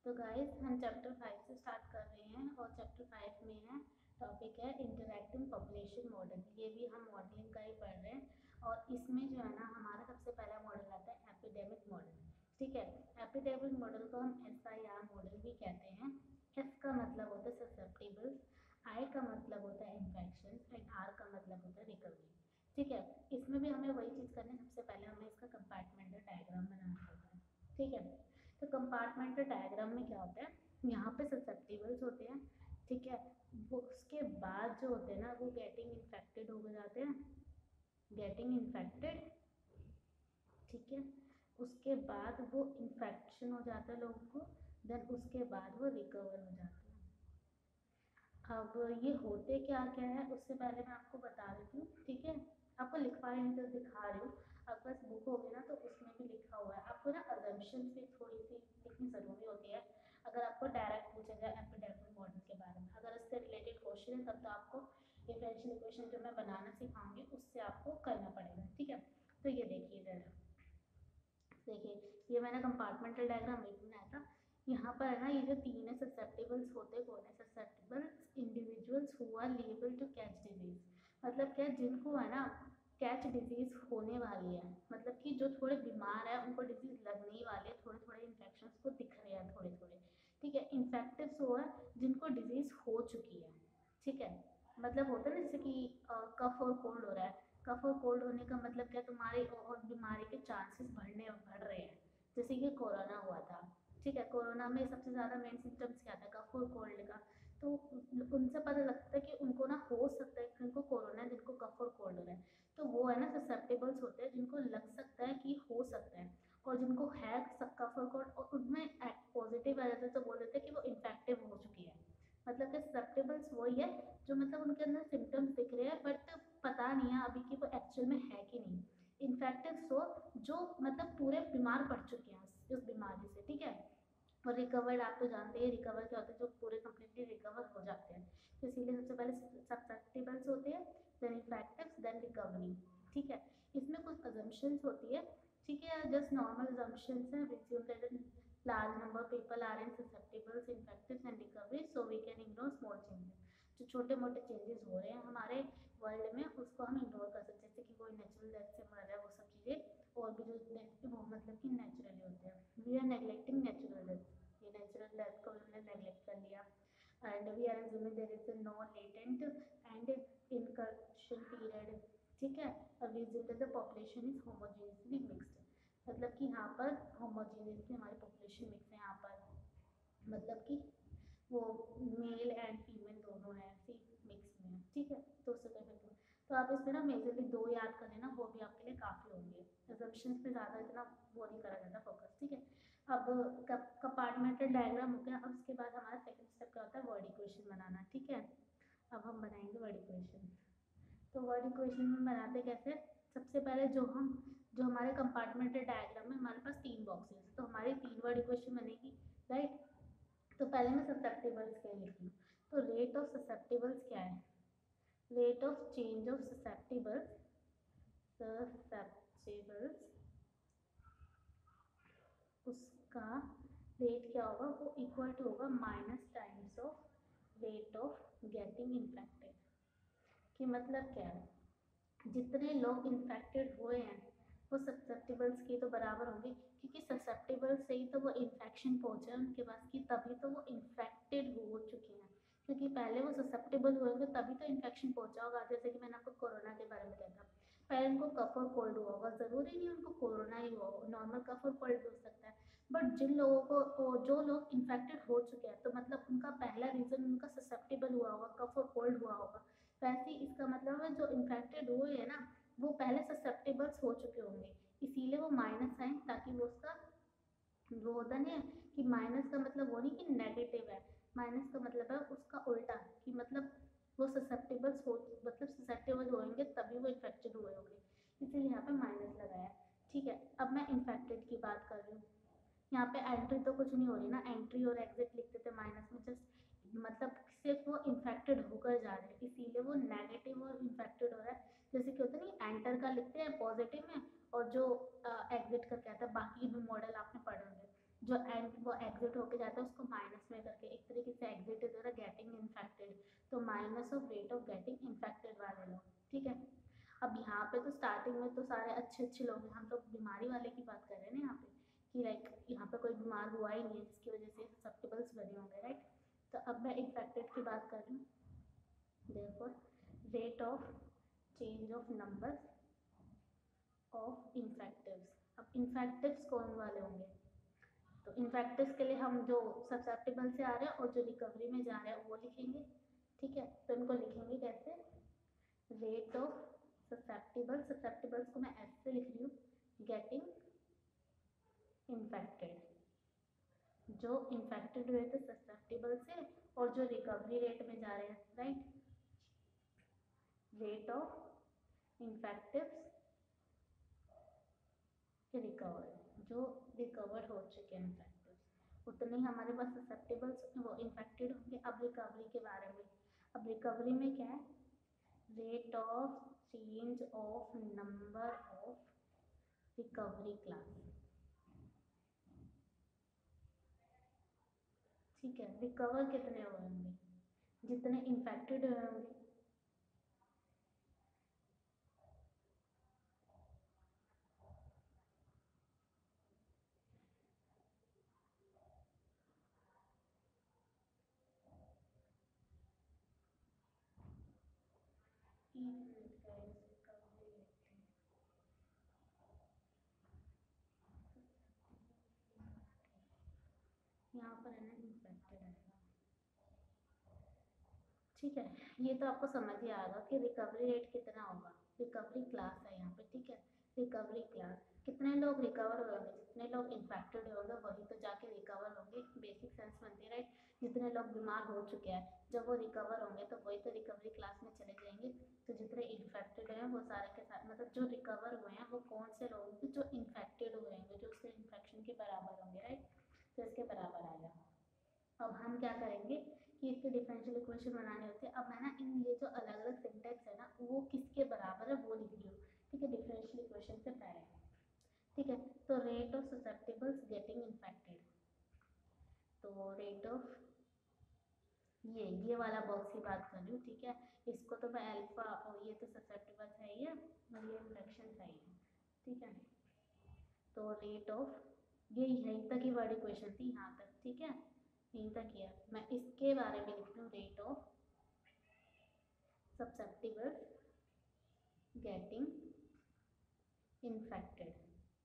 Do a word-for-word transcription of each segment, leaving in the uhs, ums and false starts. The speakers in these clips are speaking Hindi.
तो गाइस हम चैप्टर फाइव से स्टार्ट कर रहे हैं और चैप्टर फाइव में है टॉपिक है इंटरैक्टिंग पॉपुलेशन मॉडल। ये भी हम मॉडलिंग का ही पढ़ रहे हैं और इसमें जो है ना हमारा सबसे पहला मॉडल आता है एपिडेमिक मॉडल। ठीक है, एपिडेमिक मॉडल को हम एस आई आर मॉडल भी कहते हैं। एस का मतलब होता है ससेप्टेबल्स, आई का मतलब होता है इन्फेक्शन एंड आर का मतलब होता है रिकवरी। ठीक है, इसमें भी हमें वही चीज़ करनी है। सबसे पहले हमें इसका कंपार्टमेंटल डायग्राम बनाना होता है। ठीक है, तो कंपार्टमेंटल डायग्राम में क्या होता है, यहाँ पे ससेप्टेबल्स होते हैं। ठीक है, वो उसके बाद जो होते हैं ना वो गेटिंग इन्फेक्टेड हो जाते हैं, गेटिंग इन्फेक्टेड। ठीक है, उसके बाद वो इन्फेक्शन हो जाता है लोगों को, देन उसके बाद वो रिकवर हो जाते हैं। अब ये होते क्या क्या है उससे पहले मैं आपको बता देती हूँ। ठीक है, आपको लिखवा नहीं तो दिखा रही हूँ। आपके पास बुक होगी ना तो उसमें भी लिखा हुआ है। आपको ना अजम्पशंस भी थोड़ी सी लिखनी ज़रूरी होती है अगर आपको डायरेक्ट पूछा जाए एपिडेमिक मॉडल के बारे में। अगर उससे रिलेटेड क्वेश्चन है तब तो आपको डिफरेंशियल इक्वेशन जो मैं बनाना सिखाऊंगी उससे आपको करना पड़ेगा। ठीक है, तो ये देखिए जरा, देखिए ये मैंने कंपार्टमेंटल डायग्राम भी बनाया था। यहाँ पर है ना, ये जो तीन है ससेप्टेबल्स होते कौन है, susceptibles individuals who are liable to catch disease. मतलब क्या, जिनको है ना कैच डिजीज होने वाली है, मतलब कि जो थोड़े बीमार है उनको डिजीज लगने ही वाली है, थोड़े थोड़े इन्फेक्शन को दिख रहे हैं थोड़े थोड़े। ठीक है, इन्फेक्टिव्स वो है जिनको डिजीज हो चुकी है। ठीक है, मतलब होता है ना जैसे कि कफ और कोल्ड हो रहा है। कफ और कोल्ड होने का मतलब क्या, तुम्हारे और बीमारी के चांसेस बढ़ने बढ़ रहे हैं। जैसे कि कोरोना हुआ था। ठीक है, कोरोना में सबसे ज़्यादा मेन सिम्टम्स क्या था, कफ और कोल्ड का। तो उनसे पता लगता है कि उनको ना हो सकता है कि उनको कोरोना है, जिनको कफ और कोल्ड हो रहा है। तो वो है ना ससेप्टेबल्स होते हैं जिनको लग सकता है कि हो सकता है, और जिनको है कफ और कोल्ड और उनमें पॉजिटिव आ जाता है तो बोल देते हैं कि वो इन्फेक्टिव हो चुकी है। मतलब कि ससेप्टेबल्स वही है जो मतलब उनके अंदर सिम्टम्स दिख रहे हैं बट पता नहीं है अभी कि वो एक्चुअल में है कि नहीं। इन्फेक्टिव सो जो मतलब पूरे बीमार पड़ चुके हैं उस, उस बीमारी से। ठीक है, और रिकवर्ड आप तो जानते हैं रिकवर क्या होता है, जो पूरे कम्प्लीटली रिकवर हो जाते हैं। तो इसीलिए सबसे पहले ससेप्टेबल्स होते हैं, देन इन्फेक्टिव्स, देन रिकवरी। ठीक है, इसमें कुछ अजम्पशंस होती है। ठीक है, जस्ट नॉर्मल अजम्पशंस हैं। Resume that large number of people are in susceptibles, infectious and recovery, so we can ignore small changes। जो छोटे मोटे चेंजेस हो रहे हैं हमारे वर्ल्ड में उसको हम इग्नोर कर सकते हैं, जैसे कि कोई नेचुरल डेथ से मर रहा है वो सब चीज़ें, और भी जो डेथ वो मतलब कि नेचुरली होते हैं। We are neglecting natural death, ये नेचुरल डेथ को हमने नेग्लेक्ट कर लिया। And we are assuming there is no latent and incursion period. ठीक है, और we assume that the population is homogeneously mixed. मतलब कि यहाँ पर होमोजीनियसली हमारी पॉपुलेशन मिक्स है यहाँ पर, मतलब कि वो मेल एंड फीमेल दोनों है ऐसी मिक्स में है। ठीक है, तो उससे कोई इफेक्ट नहीं। तो आप इसमें ना मेजरली दो याद कर लेना, वो भी आपके लिए काफ़ी होंगे। एजम्पशंस पे ज़्यादा इतना वो नहीं करा जाता फोकस। ठीक है, अब कंपार्टमेंटल डायग्राम हो गया। अब उसके बाद हमारा सेकंड स्टेप क्या होता है, वर्ड इक्वेशन बनाना। ठीक है, अब हम बनाएंगे वर्ड इक्वेशन। तो वर्ड इक्वेशन में बनाते कैसे, सबसे पहले जो हम जो हमारे कंपार्टमेंटल डायग्राम में हमारे पास तीन बॉक्सेस है तो हमारी तीन वर्ड इक्वेशन बनेगी, राइट। तो पहले मैं ससेप्टेबल्स के लिए लिखती हूँ। तो रेट ऑफ ससेप्टेबल्स क्या है, rate of change of susceptibles, susceptibles उसका रेट क्या होगा, वो इक्वल टू होगा minus times of rate of getting infected. कि मतलब क्या है, जितने लोग इन्फेक्टेड हुए हैं वो ससेप्टेबल्स के तो बराबर होंगे, क्योंकि ससेप्टेबल्स से ही तो वो इन्फेक्शन पहुंचा है उनके पास, की तभी तो वो इन्फेक्टेड हो चुके हैं। क्योंकि पहले वो ससेप्टेबल हुए होंगे तभी तो इन्फेक्शन पहुंचा होगा। जैसे कि मैंने आपको कोरोना के बारे में कहा था, पहले उनको कफ और कोल्ड हुआ होगा, ज़रूरी नहीं उनको कोरोना ही हुआ हो, नॉर्मल कफ और कोल्ड हो सकता है। बट जिन लोगों को, जो लोग इन्फेक्टेड हो चुके हैं तो मतलब उनका पहला रीज़न उनका ससेप्टेबल हुआ होगा, कफ और कोल्ड हुआ होगा। वैसे ही इसका मतलब है जो इन्फेक्टेड हुए हैं ना वो पहले ससेप्टेबल्स हो चुके होंगे, इसीलिए वो माइनस आए, ताकि वो उसका वो होता नहीं है कि माइनस का मतलब वो नहीं कि नेगेटिव है, माइनस का मतलब है उसका उल्टा, कि मतलब वो ससेप्टेबल्स हो, मतलब ससेप्टेबल होंगे तभी वो इन्फेक्टेड हुए होंगे, इसीलिए यहाँ पे माइनस लगाया है। ठीक है, अब मैं इन्फेक्टेड की बात कर रही हूँ। यहाँ पे एंट्री तो कुछ नहीं हो रही ना, एंट्री और एग्जिट लिखते थे माइनस में, जस्ट मतलब सिर्फ वो इन्फेक्टेड होकर जा रहे हैं, इसीलिए वो नेगेटिव और इन्फेक्टेड हो रहा है। जैसे कि होता नहीं, एंटर का लिखते हैं पॉजिटिव में और जो एग्जिट का क्या था, बाकी भी मॉडल आपने पढ़े होंगे। जो एंड वो एग्जिट होके जाता है उसको माइनस में करके, एक तरीके से एग्जिट इज गेटिंग इन्फेक्टेड, तो minus of rate of getting infected वाले लोग, ठीक है। अब यहाँ पे तो स्टार्टिंग में तो सारे अच्छे अच्छे लोग हैं, हम तो बीमारी वाले की बात कर रहे हैं ना यहाँ पे, कि लाइक यहाँ पे कोई बीमार हुआ ही नहीं है जिसकी वजह से ससेप्टेबल्स बने होंगे, राइट। तो अब मैं इन्फेक्टेड की बात कर रही हूँ, therefore rate of change of number of infectives. अब इन्फेक्टिव्स कौन वाले होंगे, तो इन्फेक्टिव्स के लिए हम जो ससेप्टेबल से आ रहे हैं और जो रिकवरी में जा रहे हैं वो लिखेंगे, ठीक है। तो इनको लिखेंगे कैसे, रेट ऑफ ससेप्टेबल, ससेप्टेबल्स को मैं ऐसे लिख रही हूँ, गेटिंग इन्फेक्टेड, जो इन्फेक्टेड हुए थे ससेप्टेबल से और जो रिकवरी रेट में जा रहे हैं, right. Rate of infectives recover, जो रिकवर हो चुके हैं इन्फेक्टिव्स, उतने ही हमारे पास ससेप्टेबल्स वो इन्फेक्टेड होंगे। अब रिकवरी के बारे में, अब रिकवरी में क्या है, rate of change of number of recovery class, ठीक है। रिकवर कितने हुए होंगे, जितने इन्फेक्टेड हुए होंगे, यहाँ पर है ना इन्फेक्टेड आएगा, ठीक है। ये तो आपको समझ ही आएगा कि रिकवरी रेट कितना होगा, रिकवरी क्लास है यहाँ पे, ठीक है। रिकवरी क्लास, कितने लोग रिकवर हुए होंगे, जितने लोग इन्फेक्टेड होंगे वही तो जाके रिकवर होंगे, बेसिक सेंस बनती है, राइट। जितने लोग बीमार हो चुके हैं जब वो रिकवर होंगे तो वही तो रिकवरी क्लास में चले जाएंगे। तो जितने इन्फेक्टेड हैं वो सारे के साथ, मतलब जो रिकवर हुए हैं वो कौन से लोग होंगे, जो इन्फेक्टेड हुए हैं, जो उसके इन्फेक्शन के बराबर होंगे, राइट। तो इसके बराबर आएगा। अब हम क्या करेंगे कि इसके डिफरेंशियल इक्वेशन बनाने होते हैं। अब मैं ना इन ये जो अलग अलग सिंटेक्स है ना वो किसके बराबर है वो लिख रही हूँ, ठीक है, डिफरेंशियल इक्वेशन से पहले, ठीक है। तो rate of susceptibles getting infected, तो रेट ऑफ ये ये वाला बॉक्स की बात कर रही हूँ, ठीक है। इसको तो मैं अल्फा, और ये तो ससेप्टेबल्स है ये, और ये इन्फेक्शन है ये, ठीक है। तो रेट ऑफ, ये यहीं तक ही वर्ड इक्वेशन थी यहाँ तक, ठीक है, यहीं तक किया। मैं इसके बारे में लिख रही हूँ, rate of susceptibles getting infected,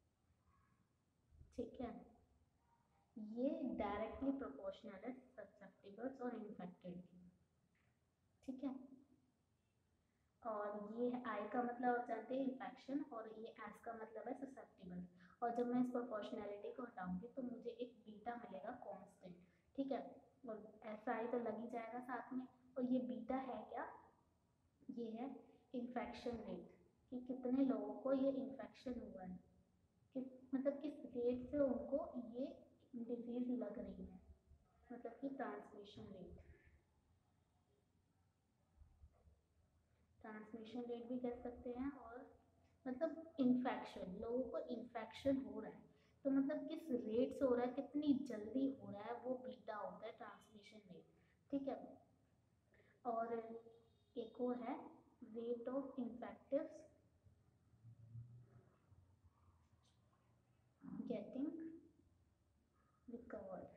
ठीक है। ये डायरेक्टली प्रोपोर्शनल है ससेप्टेबल्स और इन्फेक्टेड की, ठीक है। और ये आई का मतलब जानते हैं इन्फेक्शन, और ये एस का मतलब है ससेप्टेबल। और जब मैं इस प्रोपोर्शनैलिटी को हटाऊंगी तो मुझे एक बीटा मिलेगा कांस्टेंट, ठीक है। और एस आई तो लग ही जाएगा साथ में, और ये बीटा है क्या, ये है इन्फेक्शन रेट, कि कितने लोगों को ये इन्फेक्शन हुआ है, किस मतलब किस रेट से उनको ये डिजीज लग रही है, मतलब कि ट्रांसमिशन रेट, ट्रांसमिशन रेट भी कह सकते हैं। और मतलब इन्फेक्शन, लोगों को इन्फेक्शन हो रहा है तो मतलब किस रेट से हो रहा है, कितनी जल्दी हो रहा है, वो बीटा होता है ट्रांसमिशन रेट, ठीक है। और एक और है rate of infectives getting recovered,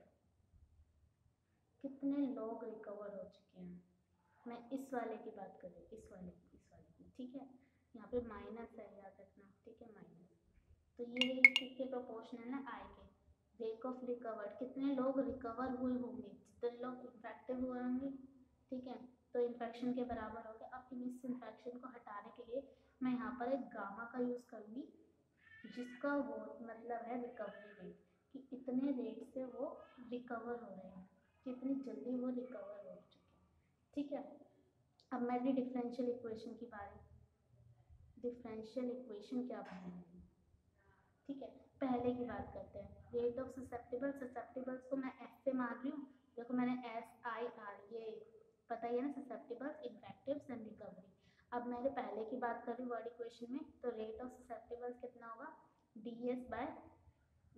कितने लोग रिकवर हो चुके हैं। मैं इस वाले की बात कर रही हूँ, इस वाले की, इस वाले की, ठीक है। यहाँ पे माइनस है, याद रखना, ठीक है, माइनस। तो ये किसके प्रोपोर्शनल है, आई के। रेट ऑफ रिकवर्ड, कितने लोग रिकवर हुए होंगे, जितने लोग इन्फेक्टिव हुए होंगे, ठीक है। तो इन्फेक्शन के बराबर हो गया। अब इस इन्फेक्शन को हटाने के लिए मैं यहाँ पर एक गामा का यूज़ करूँगी, जिसका वो मतलब है रिकवरी रेट, कि इतने रेट से वो रिकवर हो रहे हैं, कितनी जल्दी वो रिकवर हो चुके हैं, ठीक है। अब मेरी डिफरेंशियल इक्वेशन की बारी, डिफरेंशियल इक्वेशन क्या बनेगी, ठीक है। पहले की बात करते हैं, रेट ऑफ ससेप्टेबल, ससेप्टेबल्स को मैं एस से मार रही हूँ, देखो मैंने एस आई आर, ये पता ही है ना, ससेप्टेबल्स, इन्फेक्टिव्स एंड रिकवरी। अब मैंने पहले की बात करी वर्ड इक्वेशन में, तो रेट ऑफ ससेप्टेबल्स कितना होगा, D S by grade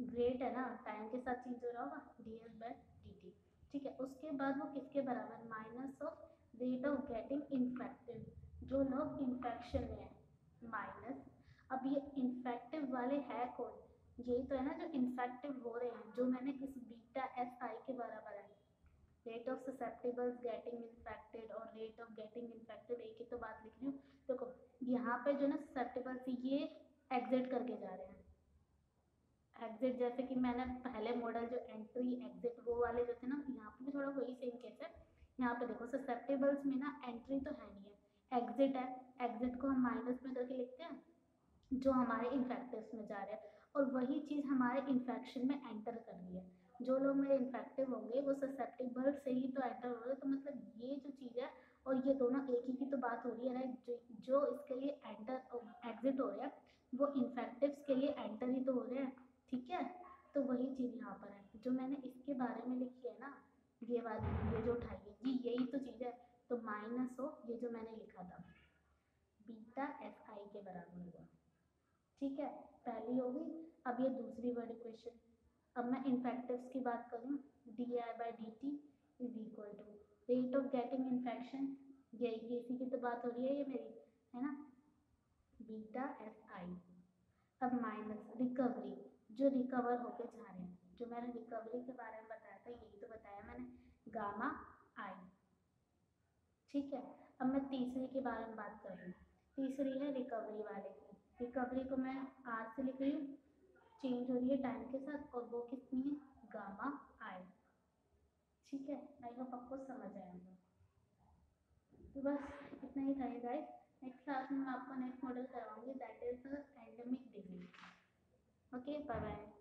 rate है ना, टाइम के साथ चेंज हो रहा होगा, D S by D T. ठीक है, उसके बाद वो किसके बराबर, minus of rate of getting infected, जो लोग इन्फेक्शन में है, माइनस, अब ये इन्फेक्टिव वाले है कौन, यही तो है ना जो इन्फेक्टिव हो रहे हैं, जो मैंने इस बीटा एस आई के बराबर है, rate of susceptibles getting infected और रेट ऑफ गेटिंग इन्फेक्टेड, एक ही तो बात लिख रही हूँ। देखो यहाँ पे जो ना ससेप्टेबल्स ये एग्जिट करके जा रहे हैं, एग्जिट जैसे कि मैंने पहले मॉडल जो एंट्री एग्जिट वो वाले जो थे ना, यहाँ पे भी थोड़ा वही सेम केस है। यहाँ पे देखो ससेप्टेबल्स में ना एंट्री तो है नहीं है, एग्जिट है, एग्जिट को हम माइनस में करके लिखते हैं, जो हमारे इन्फेक्टिव्स में जा रहे हैं, और वही चीज़ हमारे इन्फेक्शन में एंटर कर रही है। जो लोग मेरे इन्फेक्टिव होंगे वो ससेप्टेबल से ही तो एंटर हो रहे, तो मतलब ये जो चीज़ है और ये दोनों एक ही की तो बात हो रही है, राइट। जो जो इसके लिए एंटर एग्जिट हो रहे हैं वो इन्फेक्टिव्स के लिए एंटर ही तो हो रहे हैं, ठीक है। तो वही चीज़ यहाँ पर है, जो मैंने इसके बारे में लिखी है ना, ये वाली ये जो उठाई है जी, यही तो चीज़ है। तो माइनस हो ये जो मैंने लिखा था बीटा एफ आई के बराबर हुआ, ठीक है, पहली हो गई। अब ये दूसरी वर्ड इक्वेशन, अब मैं इन्फेक्टिव्स की बात करूँ, D I by D T is equal to rate of getting infection, यही इसी की तो बात हो रही है ये मेरी, है ना, बीटा एफ आई। अब माइनस रिकवरी, जो रिकवर होके जा रहे हैं, जो मैंने रिकवरी के बारे में बताया था, यही तो बताया मैंने, गामा आई, ठीक है। अब मैं तीसरी के बारे में बात कर रही हूँ, तीसरी है रिकवरी वाले की, रिकवरी को मैं आर से लिख रही हूँ, चेंज हो रही है टाइम के साथ, और वो कितनी है, गामा आई, ठीक है। आई होप आपको समझ आएगा। तो बस इतना ही था गाइस, नेक्स्ट क्लास में मैं आपको नेक्स्ट मॉडल करवाऊंगी, that is endemic disease. Okay, bye bye.